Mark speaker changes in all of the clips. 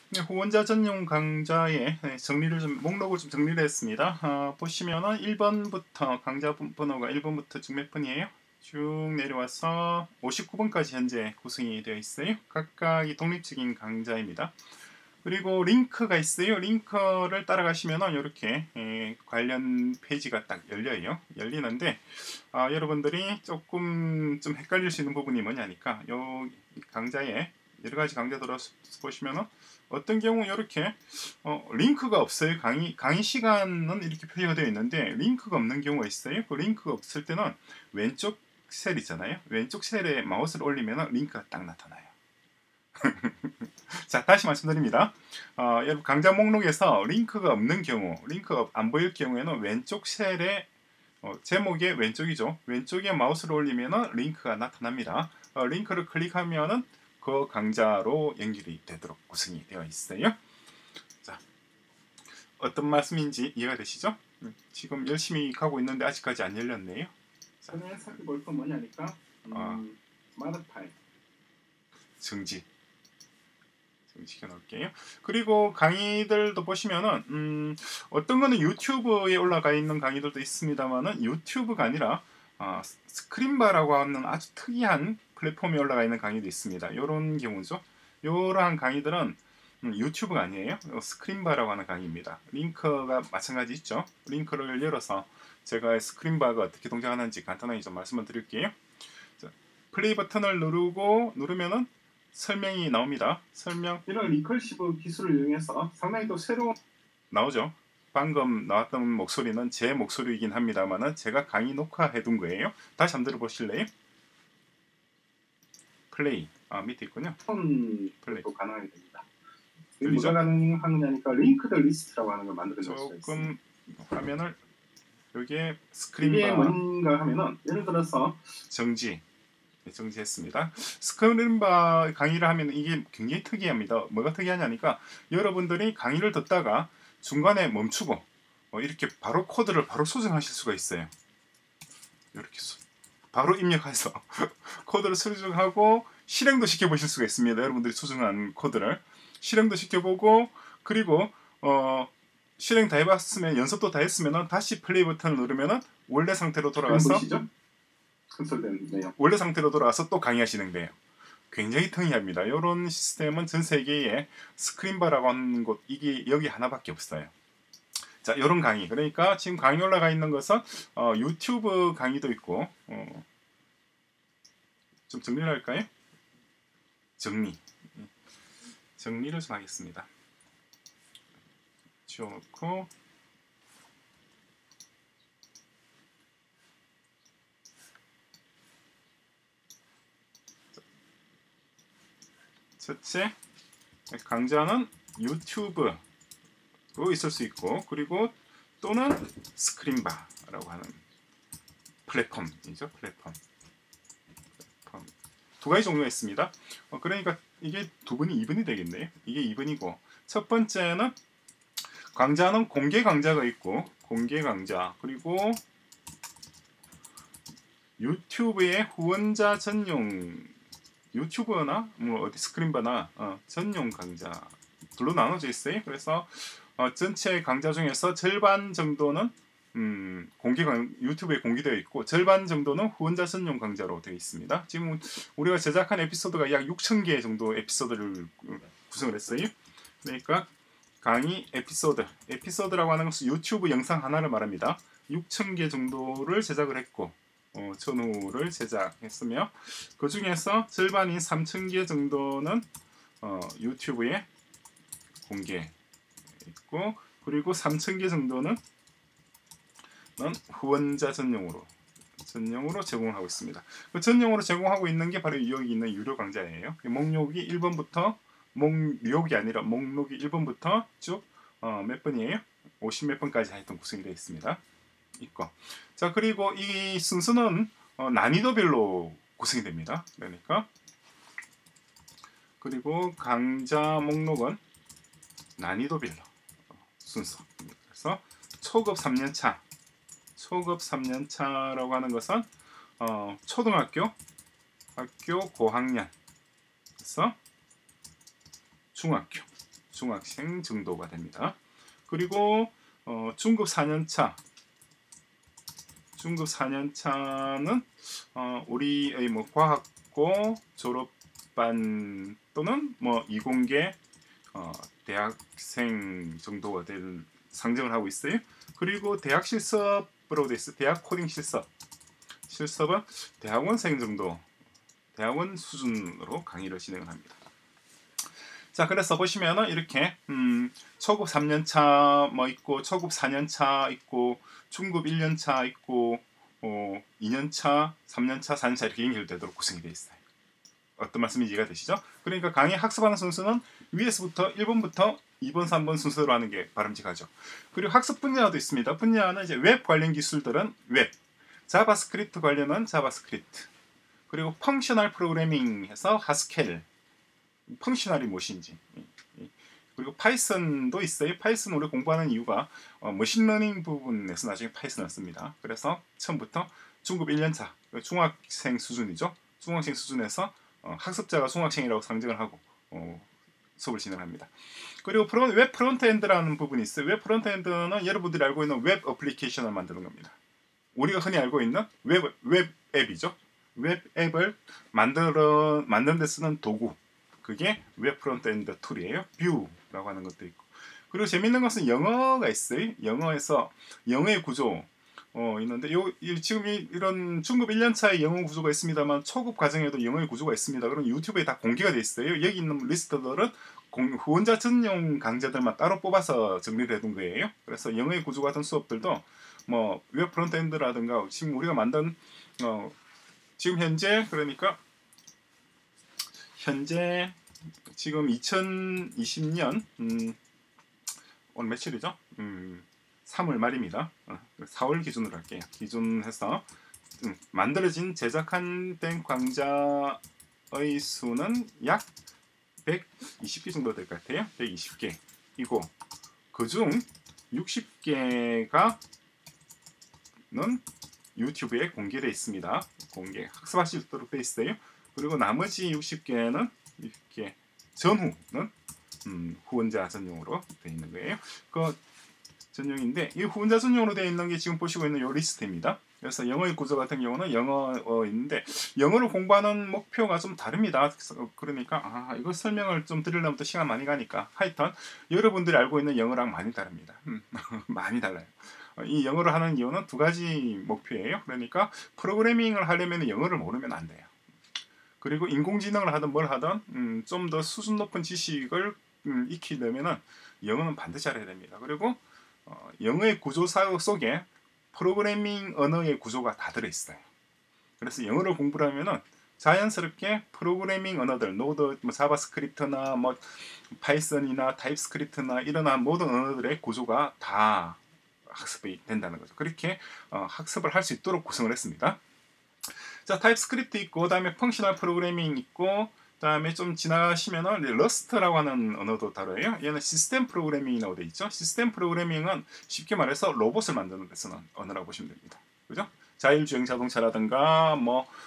Speaker 1: 네, 후원자 전용 강좌의 정리를 좀 목록을 좀 정리를 했습니다. 보시면은 1번부터 강좌 번호가 1번부터 쭉 몇 번이에요? 쭉 내려와서 59번까지 현재 구성이 되어 있어요. 각각이 독립적인 강좌입니다. 그리고 링크가 있어요. 링크를 따라가시면은 이렇게 관련 페이지가 딱 열리는데 여러분들이 조금 좀 헷갈릴 수 있는 부분이 뭐냐니까 요 강좌에 여러 가지 강좌들을 보시면은 어떤 경우 이렇게 링크가 없어요. 강의 시간은 이렇게 표시가 되어 있는데 링크가 없는 경우가 있어요. 그 링크가 없을 때는 왼쪽 셀 있잖아요. 왼쪽 셀에 마우스를 올리면 링크가 딱 나타나요. 자, 다시 말씀드립니다. 여러분 강좌 목록에서 링크가 없는 경우, 링크가 안 보일 경우에는 왼쪽 셀에 제목의 왼쪽이죠. 왼쪽에 마우스를 올리면 링크가 나타납니다. 링크를 클릭하면 그 강좌로 연결이 되도록 구성이 되어 있어요. 자, 어떤 말씀인지 이해가 되시죠? 지금 열심히 가고 있는데 아직까지 안 열렸네요. 자, 살펴볼 건 뭐냐니까 스마트 파일 정지 시켜놓을게요. 그리고 강의들도 보시면은 어떤 거는 유튜브에 올라가 있는 강의들도 있습니다만은 유튜브가 아니라 스크린바라고 하는 아주 특이한 플랫폼에 올라가 있는 강의도 있습니다. 이런 경우죠. 이러한 강의들은 유튜브가 아니에요. 스크린바라고 하는 강의입니다. 링크가 마찬가지 있죠. 링크를 열어서 제가 스크린바가 어떻게 동작하는지 간단하게 좀 말씀을 드릴게요. 자, 플레이 버튼을 누르면은 설명이 나옵니다. 설명. 이런 리커시브 기술을 이용해서 상당히 또 새로운 나오죠. 방금 나왔던 목소리는 제 목소리이긴 합니다만은 제가 강의 녹화해 둔 거예요. 다시 한번 들어보실래요? 플레이. 밑에 있군요. 플레이도 가능하게 됩니다. 뭐가 가능하냐니까 링크드 리스트라고 하는 걸 만들어 놓을 수 있습니다. 조금 화면을 여기에 스크린바 이게 뭔가 하면은 예를 들어서 정지했습니다. 스크린바 강의를 하면 이게 굉장히 특이합니다. 뭐가 특이하냐니까 여러분들이 강의를 듣다가 중간에 멈추고 이렇게 바로 코드를 바로 수정하실 수가 있어요. 이렇게 바로 입력해서 코드를 수정하고 실행도 시켜보실 수가 있습니다. 여러분들이 수정한 코드를 실행도 시켜보고 그리고 실행 다 해봤으면 연습도 다 했으면 다시 플레이 버튼을 누르면 원래 상태로 돌아가서 원래 상태로 돌아와서 또 강의가 진행돼요. 굉장히 특이합니다. 이런 시스템은 전 세계에 스크린바라고 하는 곳 이게 여기 하나밖에 없어요. 자, 이런 강의. 그러니까 지금 강의 올라가 있는 것은 유튜브 강의도 있고 좀 정리를 할까요? 정리를 좀 하겠습니다. 지워놓고 첫째, 강좌는 유튜브로 있을 수 있고 그리고 또는 스크린바라고 하는 플랫폼이죠. 플랫폼. 두 가지 종류가 있습니다. 그러니까 이게 2분이 되겠네요. 이게 2분이고 첫 번째는 강좌는 공개 강좌가 있고 공개 강좌 그리고 유튜브의 후원자 전용 유튜버나 뭐 어디 스크린바나 전용 강좌들로 나눠져 있어요. 그래서 전체 강좌 중에서 절반 정도는 유튜브에 공개되어 있고 절반 정도는 후원자 전용 강좌로 되어 있습니다. 지금 우리가 제작한 에피소드가 약 6,000개 정도 에피소드를 구성을 했어요. 그러니까 강의 에피소드라고 하는 것은 유튜브 영상 하나를 말합니다. 6,000개 정도를 제작을 했고 전후를 제작했으며 그 중에서 절반인 3,000개 정도는 유튜브에 공개했고 그리고 3,000개 정도는 후원자 전용으로 제공을 하고 있습니다. 그 전용으로 제공하고 있는 게 바로 여기 있는 유료 강좌예요. 목록이 1번부터 목록이 아니라 목록이 1번부터 쭉 몇 번이에요? 50 몇 번까지 하여튼 구성이 되어 있습니다. 있고. 자, 그리고 이 순서는 난이도별로 구성이 됩니다. 그러니까 그리고 강좌 목록은 난이도별로 순서. 그래서 초급 3년차라고 하는 것은 초등학교, 학교 고학년, 그래서 중학생 정도가 됩니다. 그리고 중급 4년차 는 우리의 뭐 과학고 졸업반 또는 뭐 이공계 대학생 정도가 될 상정을 하고 있어요. 그리고 대학 실습으로 돼 있어요. 대학 코딩 실습은 대학원생 정도, 대학원 수준으로 강의를 진행을 합니다. 자, 그래서 보시면은 이렇게 초급 3년차 뭐 있고, 초급 4년차 있고, 중급 1년차 있고, 2년차, 3년차, 4년차 이렇게 연결되도록 구성이 되어 있어요. 어떤 말씀인지 이해가 되시죠? 그러니까 강의 학습하는 순서는 위에서부터 1번부터 2번, 3번 순서로 하는 게 바람직하죠. 그리고 학습 분야도 있습니다. 분야는 이제 웹 관련 기술들은 웹, 자바스크립트 관련은 자바스크립트, 그리고 펑셔널 프로그래밍 해서 하스켈, 펑셔널이 무엇인지, 그리고 파이썬도 있어요. 파이썬 우리 공부하는 이유가 머신러닝 부분에서 나중에 파이썬을 씁니다. 그래서 처음부터 중급 1년차, 중학생 수준이죠. 중학생 수준에서 학습자가 중학생이라고 상정을 하고 수업을 진행합니다. 그리고 웹 프론트엔드라는 부분이 있어요. 웹 프론트엔드는 여러분들이 알고 있는 웹 어플리케이션을 만드는 겁니다. 우리가 흔히 알고 있는 웹 앱이죠. 웹 앱을 만드는 데 쓰는 도구, 그게 웹 프론트엔드 툴이에요. 뷰라고 하는 것도 있고. 그리고 재밌는 것은 영어가 있어요. 영어에서 영어의 구조 있는데 지금 이런 중급 1년차의 영어 구조가 있습니다만 초급 과정에도 영어의 구조가 있습니다. 그럼 유튜브에 다 공개가 돼 있어요. 여기 있는 리스트들은 후원자 전용 강좌들만 따로 뽑아서 정리를 해둔 거예요. 그래서 영어의 구조 같은 수업들도 뭐 웹 프론트엔드라든가 지금 우리가 만든 지금 현재 그러니까 현재 지금 2020년 오늘 며칠이죠? 3월 말입니다. 4월 기준으로 할게요. 기준해서 만들어진 제작된 강좌의 수는 약 120개 정도 될 것 같아요. 120개이고 그중 60개가는 유튜브에 공개되어 있습니다. 학습하실 수 있도록 되어 있어요. 그리고 나머지 60개는 이렇게 전후는 후원자 전용으로 되어 있는 거예요. 그 전용인데 이 후원자 전용으로 되어 있는 게 지금 보시고 있는 이 리스트입니다. 그래서 영어의 구조 같은 경우는 영어인데 영어를 공부하는 목표가 좀 다릅니다. 그러니까 이거 설명을 좀 드리려면 또 시간 많이 가니까 하여튼 여러분들이 알고 있는 영어랑 많이 다릅니다. 많이 달라요. 이 영어를 하는 이유는 두 가지 목표예요. 그러니까 프로그래밍을 하려면 영어를 모르면 안 돼요. 그리고 인공지능을 하든 뭘 하든 좀 더 수준 높은 지식을 익히려면 영어는 반드시 알아야 됩니다. 그리고 영어의 구조 속에 프로그래밍 언어의 구조가 다 들어있어요. 그래서 영어를 공부를 하면은 자연스럽게 프로그래밍 언어들, 노드, 자바스크립트나 파이썬이나 타입스크립트나 이런 모든 언어들의 구조가 다 학습이 된다는 거죠. 그렇게 학습을 할 수 있도록 구성을 했습니다. 자, 타입스크립트 있고, 그다음에 펑셔널 프로그래밍 있고, 그다음에 좀 지나가시면은 러스트라고 하는 언어도 다뤄요. 얘는 시스템 프로그래밍이라고 돼 있죠. 시스템 프로그래밍은 쉽게 말해서 로봇을 만드는 데 쓰는 언어라고 보시면 됩니다. 그죠? 자율주행 자동차라든가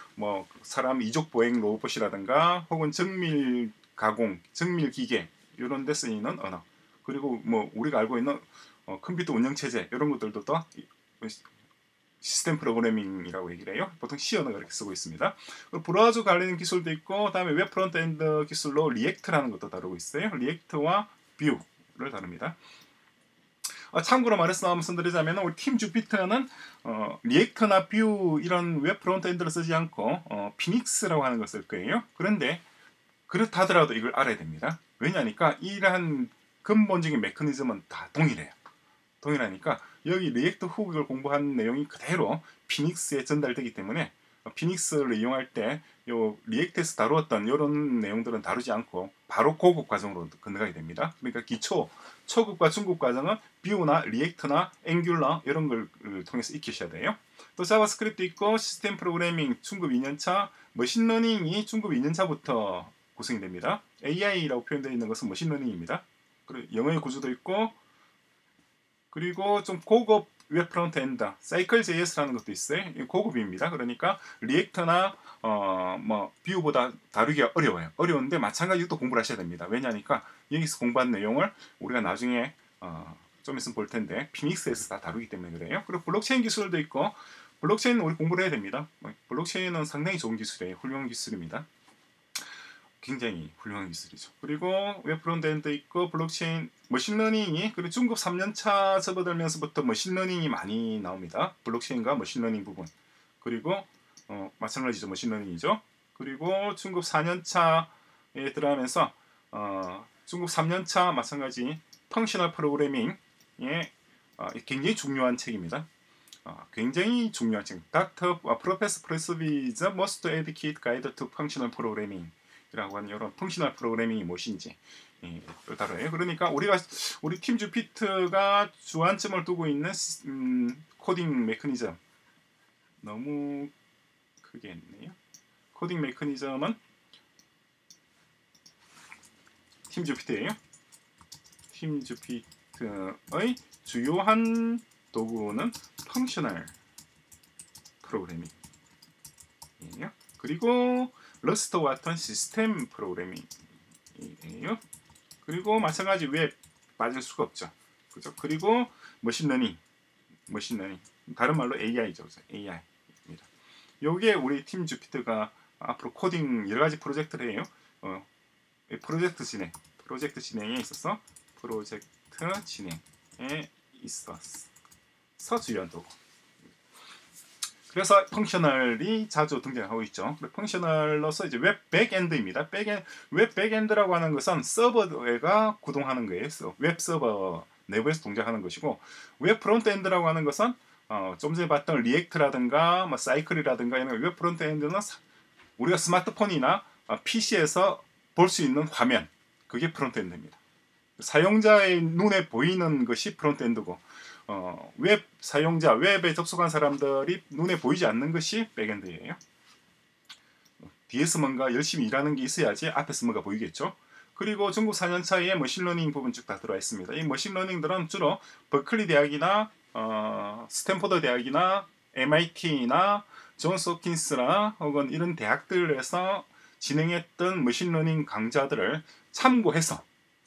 Speaker 1: 사람 이족 보행 로봇이라든가 혹은 정밀 가공, 정밀 기계 이런 데 쓰이는 언어. 그리고 우리가 알고 있는 컴퓨터 운영 체제 이런 것들도 또 시스템 프로그래밍이라고 얘기를 해요. 보통 C 언어가 이렇게 쓰고 있습니다. 브라우저 관련 기술도 있고, 그다음에 웹 프론트엔드 기술로 리액트라는 것도 다루고 있어요. 리액트와 뷰를 다룹니다. 참고로 말씀드리자면 우리 팀 주피터는 리액트나 뷰 이런 웹 프론트엔드를 쓰지 않고 피닉스라고 하는 걸 쓸 거예요. 그런데 그렇다 하더라도 이걸 알아야 됩니다. 왜냐니까 이러한 근본적인 메커니즘은 다 동일해요. 동일하니까 여기 리액트 훅을 공부한 내용이 그대로 피닉스에 전달되기 때문에 피닉스를 이용할 때 요 리액트에서 다루었던 이런 내용들은 다루지 않고 바로 고급 과정으로 건너가게 됩니다. 그러니까 초급과 중급 과정은 뷰나 리액트나 앵귤러 이런 걸 통해서 익히셔야 돼요. 또 자바스크립트 있고 시스템 프로그래밍 중급 2년차, 머신러닝이 중급 2년차부터 구성이 됩니다. AI라고 표현되어 있는 것은 머신러닝입니다. 그리고 영어의 구조도 있고 그리고 좀 고급 웹 프론트엔드, CycleJS라는 것도 있어요. 고급입니다. 그러니까 리액트나 뭐 뷰보다 다루기가 어려워요. 어려운데 마찬가지로 또 공부를 하셔야 됩니다. 왜냐니까 여기서 공부한 내용을 우리가 나중에 좀 있으면 볼 텐데 피닉스에서 다 다루기 때문에 그래요. 그리고 블록체인 기술도 있고 블록체인 우리 공부를 해야 됩니다. 블록체인은 상당히 좋은 기술이에요. 훌륭한 기술입니다. 굉장히 훌륭한 기술이죠. 그리고 웹 프론트엔드 있고 블록체인 머신러닝이 그리고 중국 3년차 접어들면서부터 머신러닝이 많이 나옵니다. 블록체인과 머신러닝 부분. 그리고 마찬가지죠. 머신러닝이죠. 그리고 중국 4년차에 들어가면서 중국 3년차 마찬가지 펑셔널 프로그래밍에 굉장히 중요한 책입니다. 굉장히 중요한 책. 프로페서 프레스비즈 Most Adequate Guide to Functional Programming 이라고 하는 이런 펑셔널 프로그래밍이 무엇인지 다뤄요. 그러니까 우리 팀 주피터가 주안점을 두고 있는 코딩 메커니즘 너무 크게 했네요. 코딩 메커니즘은 팀 주피터예요. 팀 주피터의 주요한 도구는 펑셔널 프로그래밍이에요. 그리고 러스트와 같은 시스템 프로그래밍이에요. 그리고 마찬가지 웹 빠질 수가 없죠. 그죠? 그리고 머신러닝 다른 말로 AI죠. AI입니다. 요게 우리 팀 주피터가 앞으로 코딩 여러 가지 프로젝트를 해요. 프로젝트 진행에 있어서 주요한 도구. 그래서 펑셔널이 자주 등장하고 있죠. 펑셔널로서 이제 웹 백엔드입니다. 웹 백엔드라고 하는 것은 서버가 구동하는 거예요. 웹 서버 내부에서 동작하는 것이고, 웹 프론트엔드라고 하는 것은 좀 전에 봤던 리액트라든가 뭐 사이클이라든가 이런 웹 프론트엔드는 우리가 스마트폰이나 PC에서 볼 수 있는 화면, 그게 프론트엔드입니다. 사용자의 눈에 보이는 것이 프론트엔드고, 웹 사용자, 웹에 접속한 사람들이 눈에 보이지 않는 것이 백엔드예요. 뒤에서 뭔가 열심히 일하는 게 있어야지 앞에서 뭔가 보이겠죠. 그리고 중국 4년차에 머신러닝 부분 쭉 다 들어와 있습니다. 이 머신러닝들은 주로 버클리 대학이나 스탠포드 대학이나 MIT나 존스 홉킨스나 혹은 이런 대학들에서 진행했던 머신러닝 강좌들을 참고해서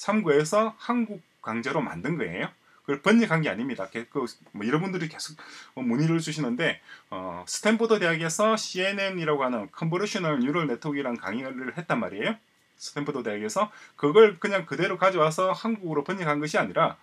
Speaker 1: 한국 강좌로 만든 거예요. 그걸 번역한 게 아닙니다. 뭐 여러분들이 계속 문의를 주시는데 스탠포드 대학에서 CNN이라고 하는 컨보루셔널 뉴럴 네트워크라는 강의를 했단 말이에요. 스탠포드 대학에서 그걸 그냥 그대로 가져와서 한국어로 번역한 것이 아니라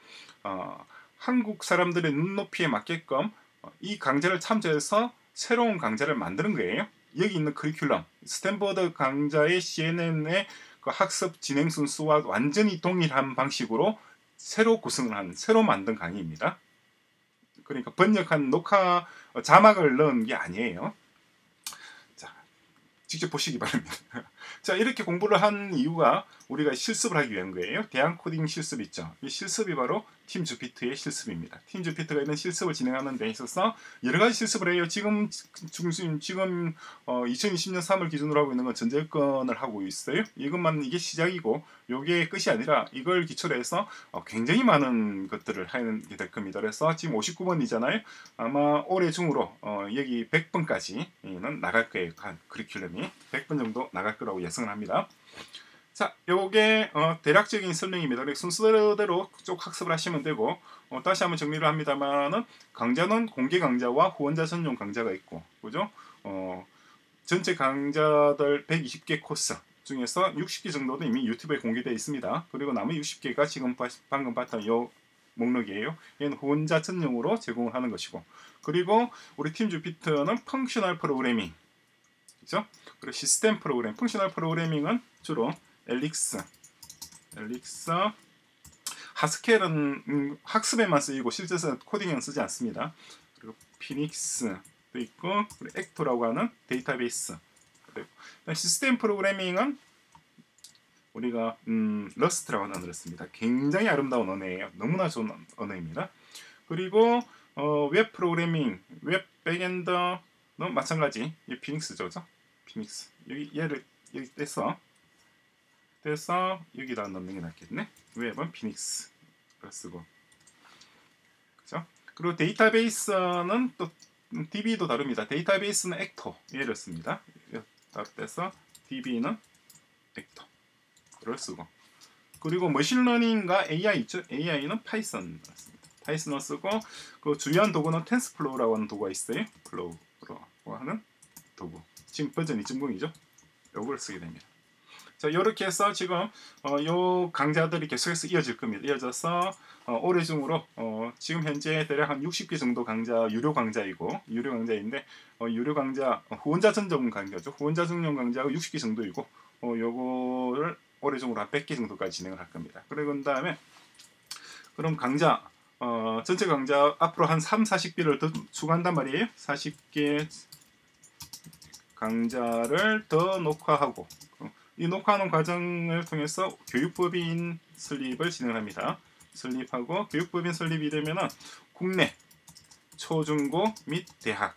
Speaker 1: 한국 사람들의 눈높이에 맞게끔 이 강좌를 참조해서 새로운 강좌를 만드는 거예요. 여기 있는 커리큘럼, 스탠포드 강좌의 CNN의 그 학습 진행 순수와 완전히 동일한 방식으로 새로 만든 강의입니다. 그러니까 번역한 녹화 자막을 넣은 게 아니에요. 자, 직접 보시기 바랍니다. 자, 이렇게 공부를 한 이유가 우리가 실습을 하기 위한 거예요. 대안 코딩 실습 있죠. 이 실습이 바로 팀 주피터의 실습입니다. 팀 주피터가 있는 실습을 진행하는 데 있어서 여러 가지 실습을 해요. 지금 2020년 3월 기준으로 하고 있는 건 전제권을 하고 있어요. 이게 시작이고 이게 끝이 아니라 이걸 기초로 해서 굉장히 많은 것들을 하게 될 겁니다. 그래서 지금 59번이잖아요. 아마 올해 중으로 여기 100번까지는 나갈 거예요. 커리큘럼이 100번 정도 나갈 거라고 예상을 합니다. 자, 요게 대략적인 설명입니다. 순서대로 쭉 학습을 하시면 되고, 다시 한번 정리를 합니다만은 강좌는 공개 강좌와 후원자 전용 강좌가 있고, 그죠? 전체 강좌들 120개 코스 중에서 60개 정도는 이미 유튜브에 공개되어 있습니다. 그리고 남은 60개가 지금 방금 봤던 요 목록이에요. 얘는 후원자 전용으로 제공을 하는 것이고, 그리고 우리 팀 주피터는 펑셔널 프로그래밍, 그죠? 그리고 시스템 프로그램, 펑셔널 프로그래밍은 주로 엘릭스, 하스켈은 학습에만 쓰이고 실제로 코딩에는 쓰지 않습니다. 그리고 피닉스도 있고, 그리고 액토라고 하는 데이터베이스. 그리고 시스템 프로그래밍은 우리가 러스트라고 하는 언어를 씁니다. 굉장히 아름다운 언어예요. 너무나 좋은 언어입니다. 그리고 웹 프로그래밍, 웹 백엔더는 마찬가지. 이 피닉스죠, 피닉스. 얘를 여기 떼서 여기다 넣는 게 낫겠네. 웹은 피닉스를 쓰고, 그죠? 그리고 데이터베이스는 또 DB도 다릅니다. 데이터베이스는 액토 얘를 씁니다. 따로 DB는 벡터를 쓰고 그리고 머신러닝과 AI 있죠. AI는 파이썬 습니다. 파이썬을 쓰고 그 주요한 도구는 텐스플로우라고 하는 도구가 있어요. 플로우라고 하는 도구. 지금 버전 2.0이죠. 요걸 쓰게 됩니다. 자, 이렇게 해서 지금 요 강좌들이 계속해서 이어질 겁니다. 이어져서 올해 중으로 지금 현재 대략 한 60개 정도 강좌 유료 강좌인데 유료 강좌 후원자 전용 강좌죠. 후원자 전용 강좌가 60개 정도이고 요거를 올해 중으로 한 100개 정도까지 진행을 할 겁니다. 그리고 다음에 그럼 강좌 전체 강좌 앞으로 한 40개를 더 추가한단 말이에요. 40개 강좌를 더 녹화하고 이 녹화하는 과정을 통해서 교육법인 설립을 진행합니다. 설립하고 교육법인 설립이 되면은 국내 초중고 및 대학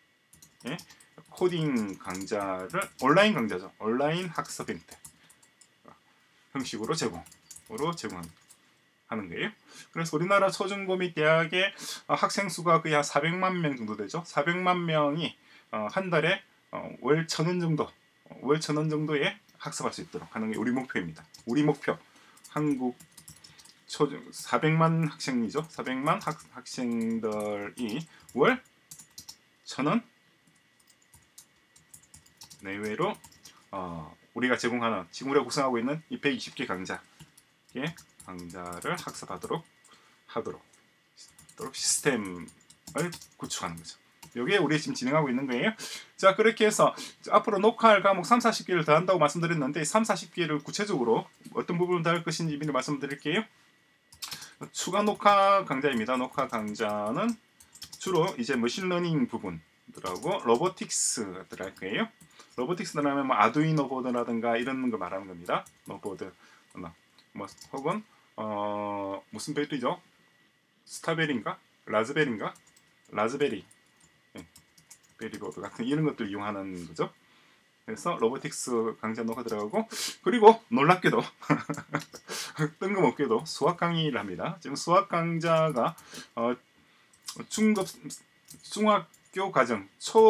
Speaker 1: 코딩 강좌를 온라인 강좌죠. 온라인 학습 형태 형식으로 제공하는 거예요. 그래서 우리나라 초중고 및 대학의 학생 수가 거의 한 400만 명 정도 되죠. 400만 명이 한 달에 월 1,000원 정도에 학습할 수 있도록 하는 게 우리 목표입니다. 우리 목표 한국 400만 학생이죠. 400만 학생들이 월 1,000원 내외로 우리가 제공하는 지금 우리가 구성하고 있는 이 120개 강좌를 학습하도록 시스템을 구축하는 거죠. 이게 우리 지금 진행하고 있는 거예요. 자, 그렇게 해서 앞으로 녹화할 과목 3, 40개를 더 한다고 말씀드렸는데 3, 40개를 구체적으로 어떤 부분을 더 할 것인지 미리 말씀드릴게요. 추가 녹화 강좌입니다. 녹화 강좌는 주로 이제 머신러닝 부분들하고 로보틱스 들어갈 거예요. 로보틱스라면 뭐 아두이노 보드라든가 이런 거 말하는 겁니다. 보드 뭐 혹은 무슨 베리죠? 스타베리인가? 라즈베리 베리보드 같은 이런 것들 이용하는 거죠. 그래서 로보틱스 강좌 녹화 들어가고 그리고 놀랍게도 뜬금없게도 수학 강의를 합니다. 지금 수학 강좌가 중학교 과정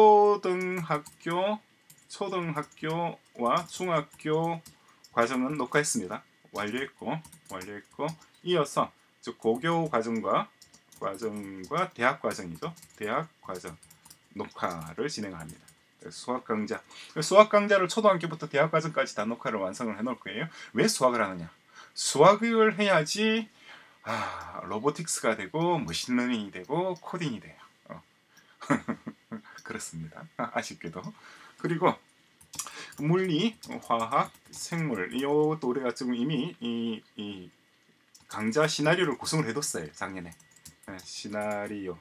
Speaker 1: 초등학교와 중학교 과정은 녹화했습니다. 완료했고 이어서 즉 고교 과정과 대학 과정이죠. 대학 과정 녹화를 진행합니다. 수학 강좌를 초등학교부터 대학 과정까지 다 녹화를 완성을 해놓을 거예요. 왜 수학을 하느냐? 수학을 해야지 로보틱스가 되고 머신러닝이 되고 코딩이 돼요. 그렇습니다. 아쉽게도. 그리고 물리, 화학, 생물 이것도 우리가 지금 이미 이 강좌 시나리오를 구성을 해뒀어요. 작년에 시나리오를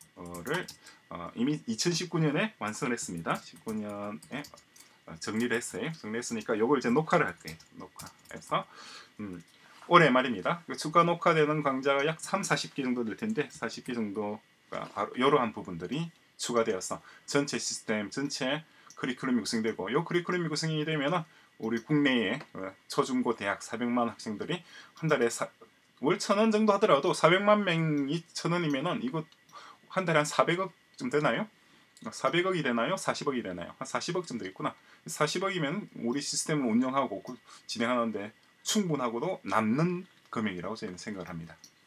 Speaker 1: 이미 2019년에 완성을 했습니다. 19년에 정리를 했어요. 정리했으니까 이걸 이제 녹화를 할 거예요. 녹화해서 올해 말입니다. 추가 녹화되는 강좌가 약 3, 40개 정도 될 텐데 40개 정도가 바로 이러한 부분들이 추가되어서 전체 시스템, 전체 커리큘럼이 구성되고 이 커리큘럼이 구성이 되면은 우리 국내에 초중고 대학 400만 학생들이 한 달에 월 1,000원 정도 하더라도 400만 명이 1,000원이면은 이거 한 달에 한 400억 좀 되나요? 400억이 되나요? 40억이 되나요? 한 40억 좀 되겠구나. 40억이면 우리 시스템을 운영하고 진행하는데 충분하고도 남는 금액이라고 저희는 생각을 합니다.